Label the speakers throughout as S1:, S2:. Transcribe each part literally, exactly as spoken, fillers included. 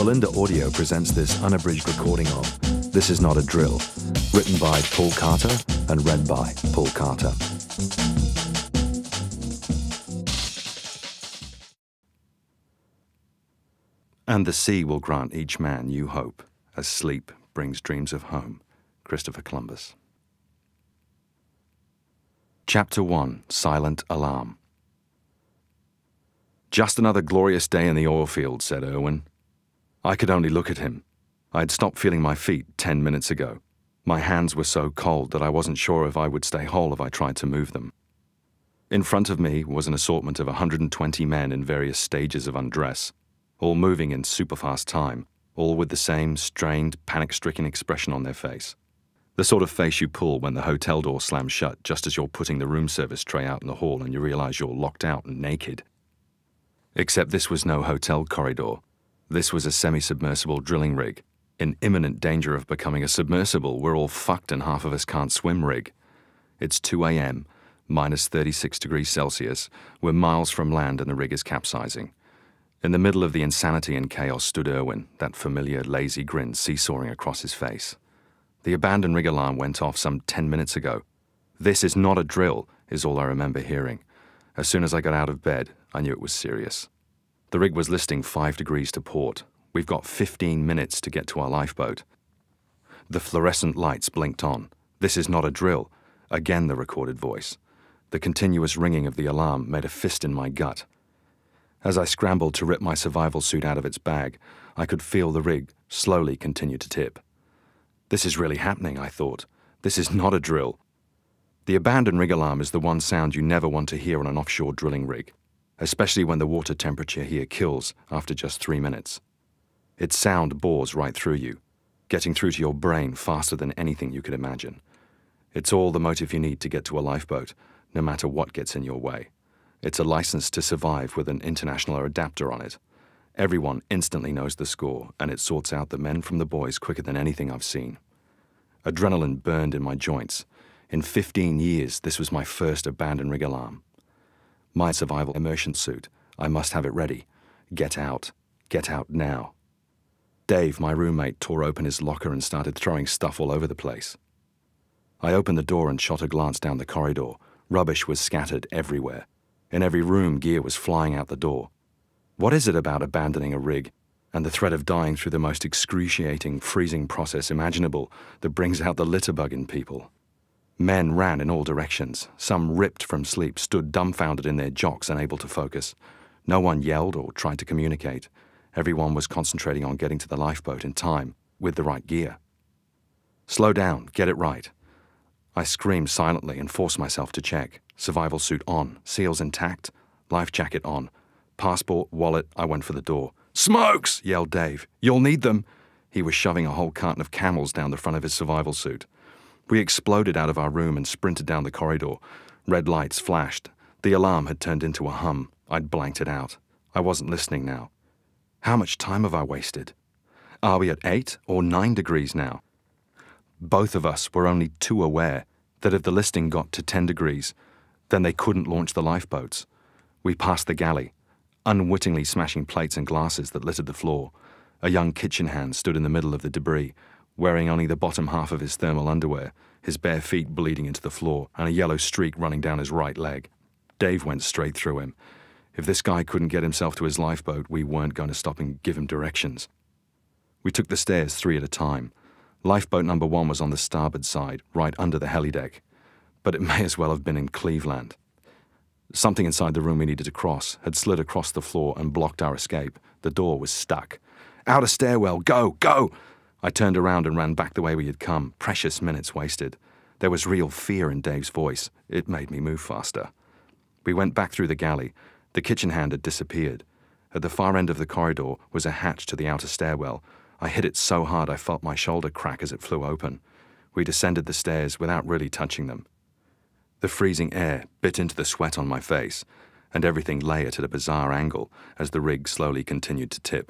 S1: Belinda Audio presents this unabridged recording of This Is Not a Drill, written by Paul Carter and read by Paul Carter. And the sea will grant each man new hope, as sleep brings dreams of home. Christopher Columbus. Chapter one, Silent Alarm. Just another glorious day in the oilfield, said Irwin. I could only look at him. I had stopped feeling my feet ten minutes ago. My hands were so cold that I wasn't sure if I would stay whole if I tried to move them. In front of me was an assortment of one hundred twenty men in various stages of undress, all moving in super-fast time, all with the same strained, panic-stricken expression on their face. The sort of face you pull when the hotel door slams shut just as you're putting the room service tray out in the hall and you realize you're locked out and naked. Except this was no hotel corridor. This was a semi-submersible drilling rig, in imminent danger of becoming a submersible. We're all fucked and half of us can't swim rig. It's two a m, minus thirty-six degrees Celsius. We're miles from land and the rig is capsizing. In the middle of the insanity and chaos stood Irwin, that familiar lazy grin seesawing across his face. The abandoned rig alarm went off some ten minutes ago. This is not a drill, is all I remember hearing. As soon as I got out of bed, I knew it was serious. The rig was listing five degrees to port. We've got fifteen minutes to get to our lifeboat. The fluorescent lights blinked on. This is not a drill. Again the recorded voice. The continuous ringing of the alarm made a fist in my gut. As I scrambled to rip my survival suit out of its bag, I could feel the rig slowly continue to tip. This is really happening, I thought. This is not a drill. The abandoned rig alarm is the one sound you never want to hear on an offshore drilling rig, especially when the water temperature here kills after just three minutes. Its sound bores right through you, getting through to your brain faster than anything you could imagine. It's all the motive you need to get to a lifeboat, no matter what gets in your way. It's a license to survive with an international adapter on it. Everyone instantly knows the score, and it sorts out the men from the boys quicker than anything I've seen. Adrenaline burned in my joints. In fifteen years, this was my first abandoned rig alarm. My survival immersion suit. I must have it ready. Get out. Get out now. Dave, my roommate, tore open his locker and started throwing stuff all over the place. I opened the door and shot a glance down the corridor. Rubbish was scattered everywhere. In every room, gear was flying out the door. What is it about abandoning a rig and the threat of dying through the most excruciating, freezing process imaginable that brings out the litter bug in people? Men ran in all directions. Some, ripped from sleep, stood dumbfounded in their jocks, unable to focus. No one yelled or tried to communicate. Everyone was concentrating on getting to the lifeboat in time, with the right gear. Slow down, get it right. I screamed silently and forced myself to check. Survival suit on, seals intact, life jacket on. Passport, wallet, I went for the door. Smokes, yelled Dave. You'll need them. He was shoving a whole carton of Camels down the front of his survival suit. We exploded out of our room and sprinted down the corridor. Red lights flashed. The alarm had turned into a hum. I'd blanked it out. I wasn't listening now. How much time have I wasted? Are we at eight or nine degrees now? Both of us were only too aware that if the listing got to ten degrees, then they couldn't launch the lifeboats. We passed the galley, unwittingly smashing plates and glasses that littered the floor. A young kitchen hand stood in the middle of the debris, wearing only the bottom half of his thermal underwear, his bare feet bleeding into the floor, and a yellow streak running down his right leg. Dave went straight through him. If this guy couldn't get himself to his lifeboat, we weren't going to stop and give him directions. We took the stairs three at a time. Lifeboat number one was on the starboard side, right under the helideck, but it may as well have been in Cleveland. Something inside the room we needed to cross had slid across the floor and blocked our escape. The door was stuck. Out a stairwell, go, go! I turned around and ran back the way we had come, precious minutes wasted. There was real fear in Dave's voice. It made me move faster. We went back through the galley. The kitchen hand had disappeared. At the far end of the corridor was a hatch to the outer stairwell. I hit it so hard I felt my shoulder crack as it flew open. We descended the stairs without really touching them. The freezing air bit into the sweat on my face, and everything lay at a bizarre angle as the rig slowly continued to tip.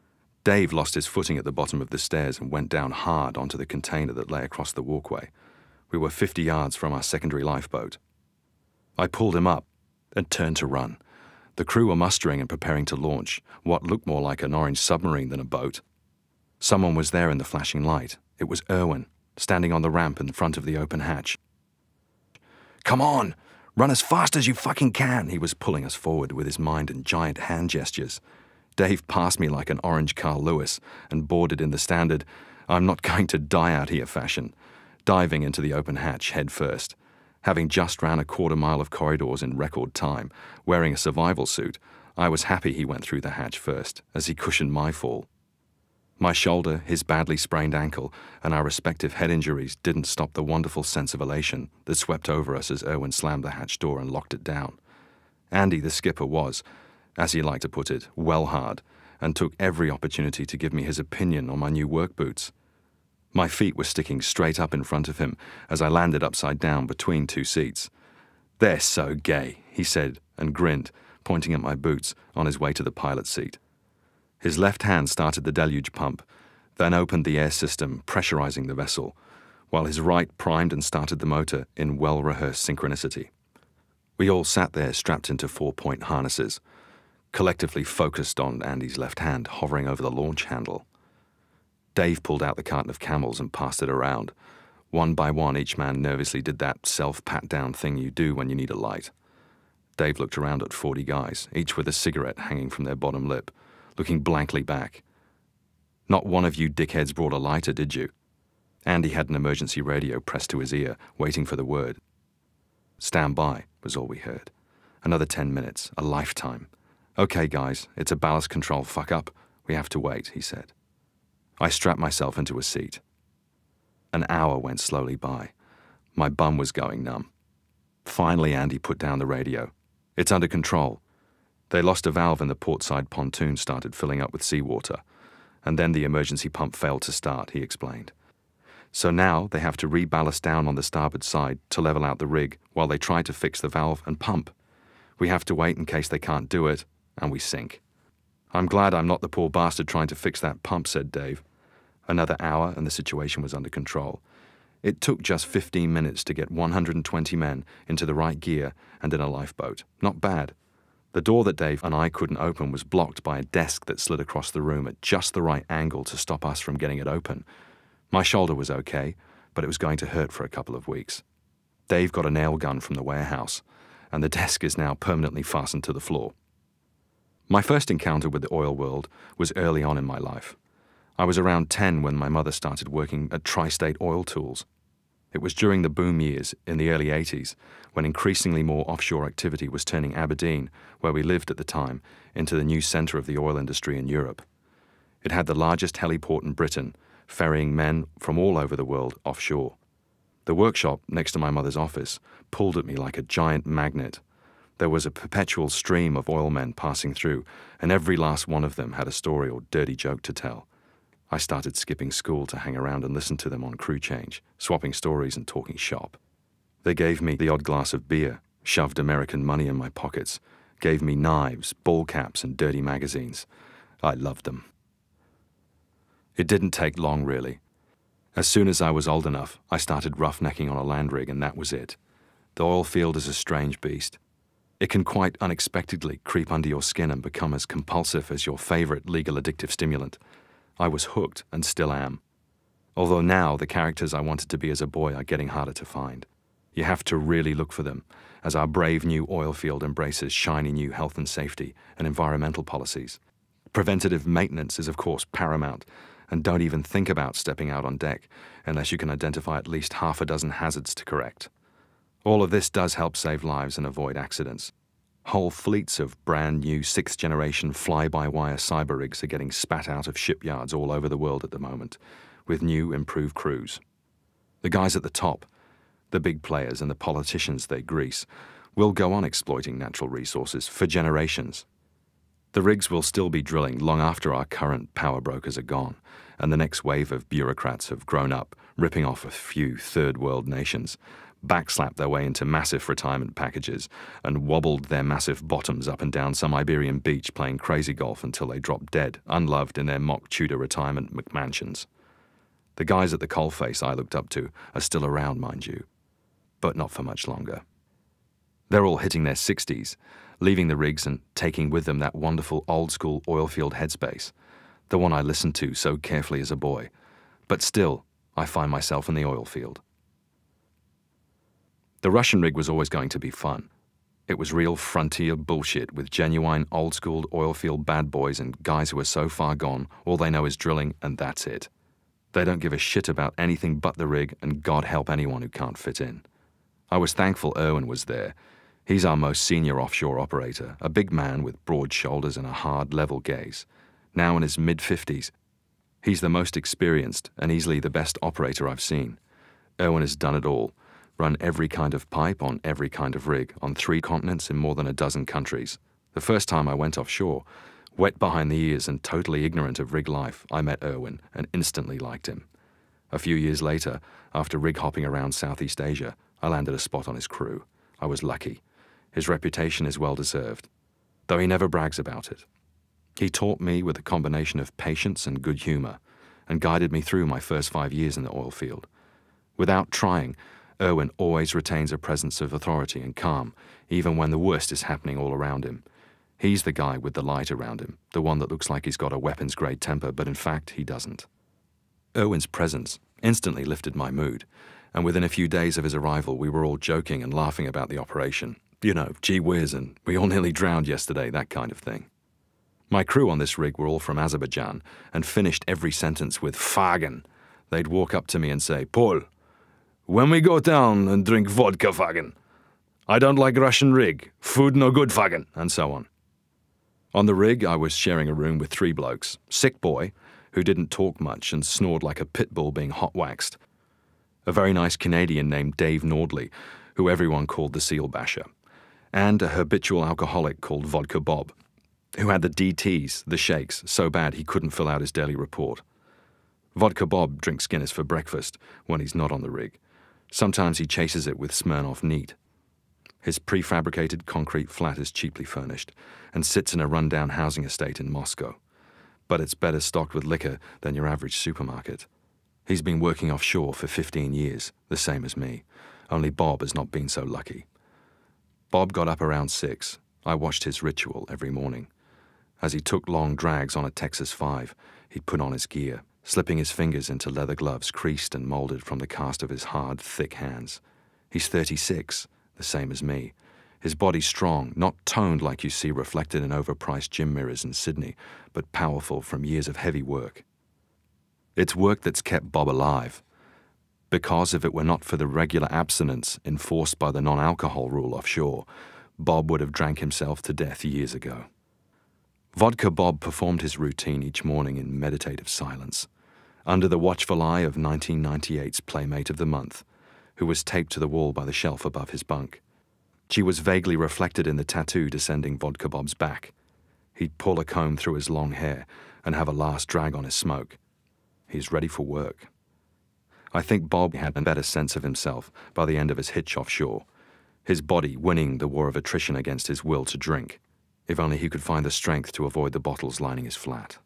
S1: Dave lost his footing at the bottom of the stairs and went down hard onto the container that lay across the walkway. We were fifty yards from our secondary lifeboat. I pulled him up and turned to run. The crew were mustering and preparing to launch what looked more like an orange submarine than a boat. Someone was there in the flashing light. It was Erwin, standing on the ramp in front of the open hatch. "Come on! Run as fast as you fucking can!" He was pulling us forward with his mind and giant hand gestures. Dave passed me like an orange Carl Lewis and boarded in the standard "I'm not going to die out here" fashion, diving into the open hatch head first. Having just ran a quarter mile of corridors in record time, wearing a survival suit, I was happy he went through the hatch first, as he cushioned my fall. My shoulder, his badly sprained ankle, and our respective head injuries didn't stop the wonderful sense of elation that swept over us as Erwin slammed the hatch door and locked it down. Andy, the skipper, was, as he liked to put it, well hard, and took every opportunity to give me his opinion on my new work boots. My feet were sticking straight up in front of him as I landed upside down between two seats. "They're so gay," he said and grinned, pointing at my boots on his way to the pilot seat. His left hand started the deluge pump, then opened the air system, pressurizing the vessel, while his right primed and started the motor in well-rehearsed synchronicity. We all sat there strapped into four-point harnesses, collectively focused on Andy's left hand hovering over the launch handle. Dave pulled out the carton of Camels and passed it around. One by one, each man nervously did that self-pat-down thing you do when you need a light. Dave looked around at forty guys, each with a cigarette hanging from their bottom lip, looking blankly back. "Not one of you dickheads brought a lighter, did you?" Andy had an emergency radio pressed to his ear, waiting for the word. "Stand by," was all we heard. Another ten minutes, a lifetime. "Okay, guys, it's a ballast control fuck-up. We have to wait," he said. I strapped myself into a seat. An hour went slowly by. My bum was going numb. Finally, Andy put down the radio. "It's under control. They lost a valve and the portside pontoon started filling up with seawater, and then the emergency pump failed to start," he explained. "So now they have to reballast down on the starboard side to level out the rig while they try to fix the valve and pump. We have to wait in case they can't do it, and we sink." "I'm glad I'm not the poor bastard trying to fix that pump," said Dave. Another hour and the situation was under control. It took just fifteen minutes to get one hundred twenty men into the right gear and in a lifeboat. Not bad. The door that Dave and I couldn't open was blocked by a desk that slid across the room at just the right angle to stop us from getting it open. My shoulder was okay, but it was going to hurt for a couple of weeks. Dave got a nail gun from the warehouse, and the desk is now permanently fastened to the floor. My first encounter with the oil world was early on in my life. I was around ten when my mother started working at Tri-State Oil Tools. It was during the boom years in the early eighties when increasingly more offshore activity was turning Aberdeen, where we lived at the time, into the new centre of the oil industry in Europe. It had the largest heliport in Britain, ferrying men from all over the world offshore. The workshop next to my mother's office pulled at me like a giant magnet. There was a perpetual stream of oilmen passing through, and every last one of them had a story or dirty joke to tell. I started skipping school to hang around and listen to them on crew change, swapping stories and talking shop. They gave me the odd glass of beer, shoved American money in my pockets, gave me knives, ball caps, and dirty magazines. I loved them. It didn't take long, really. As soon as I was old enough, I started roughnecking on a land rig, and that was it. The oil field is a strange beast. It can quite unexpectedly creep under your skin and become as compulsive as your favorite legal addictive stimulant. I was hooked and still am. Although now the characters I wanted to be as a boy are getting harder to find. You have to really look for them, as our brave new oil field embraces shiny new health and safety and environmental policies. Preventative maintenance is of course paramount, and don't even think about stepping out on deck unless you can identify at least half a dozen hazards to correct. All of this does help save lives and avoid accidents. Whole fleets of brand new sixth-generation fly-by-wire cyber rigs are getting spat out of shipyards all over the world at the moment, with new, improved crews. The guys at the top, the big players and the politicians they grease, will go on exploiting natural resources for generations. The rigs will still be drilling long after our current power brokers are gone, and the next wave of bureaucrats have grown up, ripping off a few third-world nations, backslapped their way into massive retirement packages, and wobbled their massive bottoms up and down some Iberian beach playing crazy golf until they dropped dead, unloved in their mock Tudor retirement McMansions. The guys at the coalface I looked up to are still around, mind you, but not for much longer. They're all hitting their sixties, leaving the rigs and taking with them that wonderful old-school Oilfield headspace, the one I listened to so carefully as a boy. But still, I find myself in the Oilfield. The Russian rig was always going to be fun. It was real frontier bullshit with genuine old-school Oilfield bad boys and guys who are so far gone, all they know is drilling and that's it. They don't give a shit about anything but the rig, and God help anyone who can't fit in. I was thankful Erwin was there. He's our most senior offshore operator, a big man with broad shoulders and a hard, level gaze. Now in his mid-fifties, he's the most experienced and easily the best operator I've seen. Erwin has done it all, run every kind of pipe on every kind of rig, on three continents in more than a dozen countries. The first time I went offshore, wet behind the ears and totally ignorant of rig life, I met Erwin and instantly liked him. A few years later, after rig hopping around Southeast Asia, I landed a spot on his crew. I was lucky. His reputation is well deserved, though he never brags about it. He taught me with a combination of patience and good humor, and guided me through my first five years in the oil field. Without trying, Erwin always retains a presence of authority and calm, even when the worst is happening all around him. He's the guy with the light around him, the one that looks like he's got a weapons-grade temper, but in fact, he doesn't. Erwin's presence instantly lifted my mood, and within a few days of his arrival, we were all joking and laughing about the operation. You know, gee whiz, and we all nearly drowned yesterday, that kind of thing. My crew on this rig were all from Azerbaijan, and finished every sentence with "Fagen." They'd walk up to me and say, "Paul, when we go down and drink vodka, Fagen. I don't like Russian rig. Food no good, Fagen," and so on. On the rig, I was sharing a room with three blokes. Sick boy, who didn't talk much and snored like a pit bull being hot-waxed. A very nice Canadian named Dave Nordley, who everyone called the Seal Basher. And a habitual alcoholic called Vodka Bob, who had the D Ts, the shakes, so bad he couldn't fill out his daily report. Vodka Bob drinks Guinness for breakfast when he's not on the rig. Sometimes he chases it with Smirnoff Neat. His prefabricated concrete flat is cheaply furnished and sits in a rundown housing estate in Moscow. But it's better stocked with liquor than your average supermarket. He's been working offshore for fifteen years, the same as me, only Bob has not been so lucky. Bob got up around six. I watched his ritual every morning. As he took long drags on a Texas five, he'd put on his gear, slipping his fingers into leather gloves creased and molded from the cast of his hard, thick hands. He's thirty-six, the same as me. His body strong, not toned like you see reflected in overpriced gym mirrors in Sydney, but powerful from years of heavy work. It's work that's kept Bob alive, because if it were not for the regular abstinence enforced by the non-alcohol rule offshore, Bob would have drank himself to death years ago. Vodka Bob performed his routine each morning in meditative silence, under the watchful eye of nineteen ninety-eight's Playmate of the Month, who was taped to the wall by the shelf above his bunk. She was vaguely reflected in the tattoo descending Vodka Bob's back. He'd pull a comb through his long hair and have a last drag on his smoke. He's ready for work. I think Bob had a better sense of himself by the end of his hitch offshore, his body winning the war of attrition against his will to drink, if only he could find the strength to avoid the bottles lining his flat.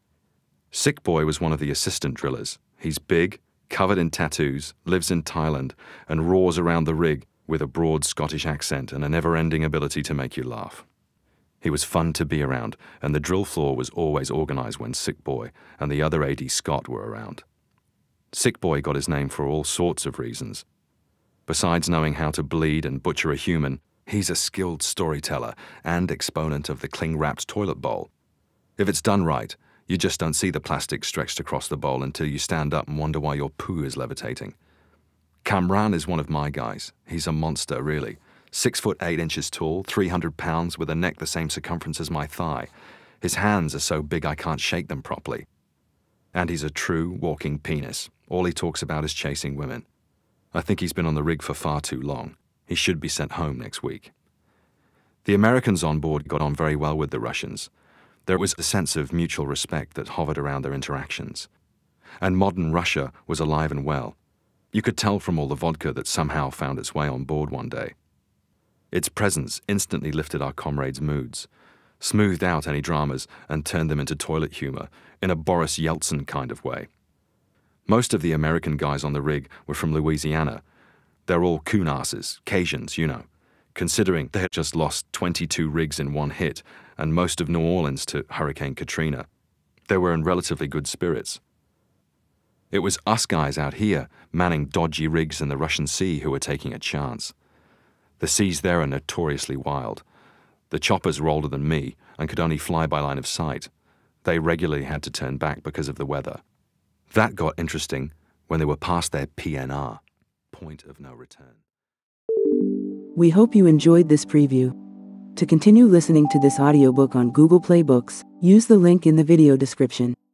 S1: Sick Boy was one of the assistant drillers. He's big, covered in tattoos, lives in Thailand, and roars around the rig with a broad Scottish accent and a never-ending ability to make you laugh. He was fun to be around, and the drill floor was always organized when Sick Boy and the other A D Scott were around. Sick Boy got his name for all sorts of reasons. Besides knowing how to bleed and butcher a human, he's a skilled storyteller and exponent of the cling-wrapped toilet bowl. If it's done right, you just don't see the plastic stretched across the bowl until you stand up and wonder why your poo is levitating. Kamran is one of my guys. He's a monster, really. Six foot eight inches tall, three hundred pounds, with a neck the same circumference as my thigh. His hands are so big I can't shake them properly. And he's a true walking penis. All he talks about is chasing women. I think he's been on the rig for far too long. He should be sent home next week. The Americans on board got on very well with the Russians. There was a sense of mutual respect that hovered around their interactions. And modern Russia was alive and well. You could tell from all the vodka that somehow found its way on board one day. Its presence instantly lifted our comrades' moods, smoothed out any dramas, and turned them into toilet humor in a Boris Yeltsin kind of way. Most of the American guys on the rig were from Louisiana. They're all coon asses, Cajuns, you know. considering they had just lost twenty-two rigs in one hit and most of New Orleans to Hurricane Katrina. They were in relatively good spirits. It was us guys out here manning dodgy rigs in the Russian Sea who were taking a chance. The seas there are notoriously wild. The choppers were older than me and could only fly by line of sight. They regularly had to turn back because of the weather. That got interesting when they were past their P N R, point of no return.
S2: We hope you enjoyed this preview. To continue listening to this audiobook on Google Play Books, use the link in the video description.